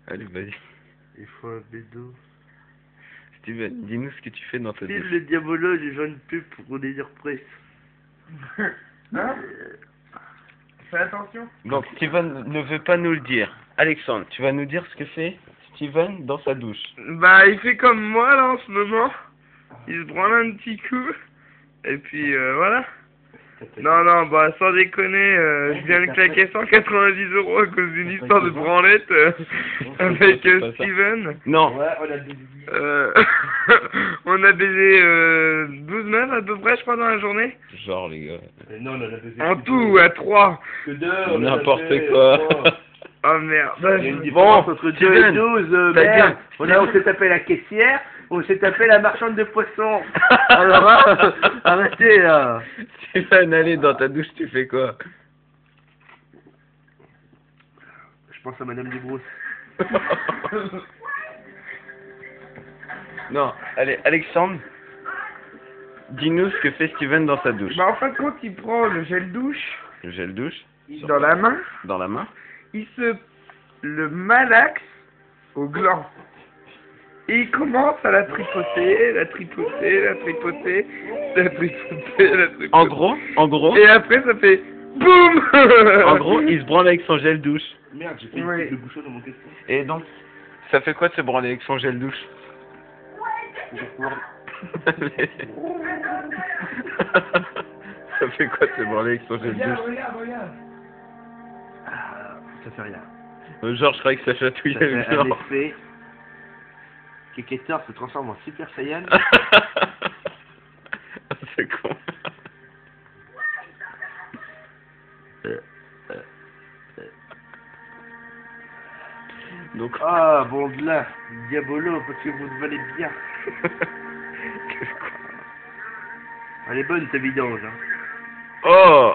Allez, vas-y. Il faut un bédo. Steven, dis-nous ce que tu fais dans ta File douche. le diabolo, j'ai besoin de pub pour délire presse. Hein? Fais attention. Donc, Steven ne veut pas nous le dire. Alexandre, tu vas nous dire ce que fait Steven dans sa douche. Bah, il fait comme moi là en ce moment. Il se branle un petit coup. Et puis voilà. Non, non, bah sans déconner, je viens de claquer 190 € à cause d'une histoire de branlette avec C'est pas ça. Steven. Non. Ouais, on a des... On a baisé 12 meufs à peu près, je crois, dans la journée. Genre, les gars. Non, on a des... En tout, à 3. Que deux, on en a N'importe fait, quoi. Oh merde. Il y a une différence entre 2 Steven, et 12, t'as merde. dit- On s'est tapé la caissière, on s'est tapé la marchande de poissons. Alors là, arrêtez là. Steven, allez, dans ta douche, tu fais quoi? Je pense à Madame Desbrosses. Non, allez, Alexandre, dis-nous ce que fait Steven dans sa douche. Bah en fin de compte, il prend le gel douche Le gel douche dans la main, dans la main. il se le malaxe au gland. Et il commence à la tripoter, la tripoter, la tripoter, la tripoter, la tripoter. En gros, Et après ça fait BOUM. en gros, il se branle avec son gel douche. Merde, j'ai fait Oui. le bouchon dans mon casque. Et donc, ça fait quoi de se branler avec son gel douche? Ça fait quoi de se branler avec son gel douche? Regarde. Ah, ça fait rien. Genre, je croyais que ça chatouillait Ça le fait un genre. effet. Keketor se transforme en Super Saiyan. C'est con. Donc, Ah, bon de là, Diabolo, parce que vous le valez bien. qu'est-ce qu'on... Elle est bonne, ta vidange, hein. Oh!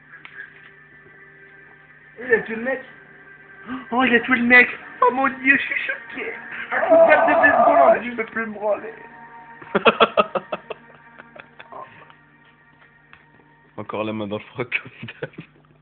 Il a tué le mec. Oh, il a tué le mec. Oh mon dieu, je suis choqué. Un coup de batte de baseball, je peux plus me branler. Encore la main dans le froc comme d'hab.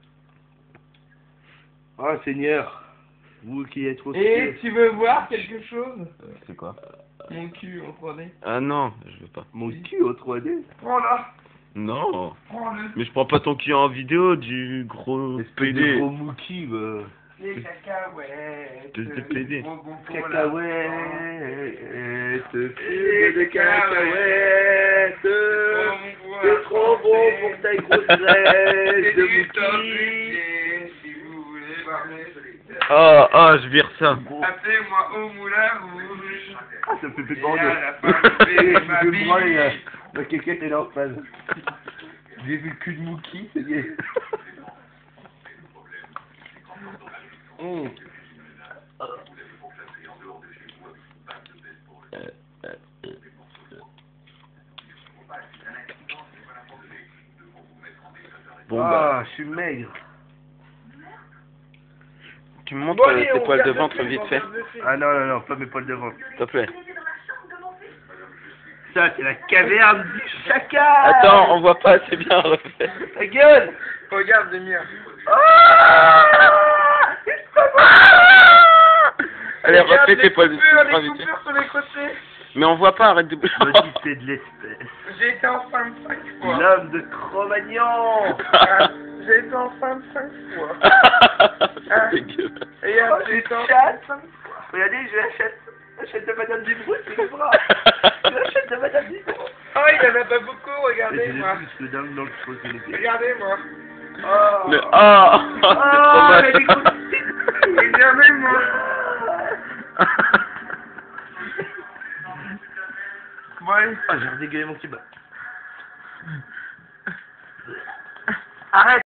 Oh Seigneur, vous qui êtes trop Et tu veux voir quelque chose? C'est quoi? Mon cul en 3D. Ah non, je veux pas. mon cul au 3D. Prends-la. Non! Prends-le. Mais je prends pas ton cul en vidéo du gros Espèce de PD. gros mouki, bah. Les cacahuètes. Espèce de PD. Gros bon pour Cacahuètes, Les purée de cacahuètes. C'est trop bon pour ta grosse graisse de mouki. Si vous voulez parler. Oh, je vire ça. Appelez-moi au moulin rouge. Ah, ça me fait plus Et peur à la de... fin, je fais ma Je me branle, bille. la quéquette est là en phase. J'ai vu le cul de Mookie, ça y est. Bon Ah, je suis maigre. tu me montres tes poils de ventre vite fait, Ah non, non, non, pas mes poils de ventre. s'il te plaît. Ça, c'est la caverne du chacal. Attends, on voit pas assez bien refait. Ta gueule. Regarde, Demir. Allez, refais tes poils de Les ventre vite fait. coupures sur les côtés. Mais on voit pas, arrête de bouger. Maudit, c'est de l'espèce. J'ai été enceinte 5 fois. L'homme de Cro-Magnon. Ah, j'ai été enceinte 5 fois. C'est dégueulasse. Et Oh, j'ai été j'ai enceinte 5 fois. Regardez, j'achète de Madame Desbrosses, c'est le bras. J'achète de Madame Desbrosses. Oh, il y en a pas beaucoup, regardez-moi. le dingue dans le trou, c'est les pieds. Regardez-moi. Oh. Le... Oh, c'est trop Oh, moche. elle est grosse. Regardez-moi. Ouais. Ah, j'ai redégueulé mon petit bas. Arrête.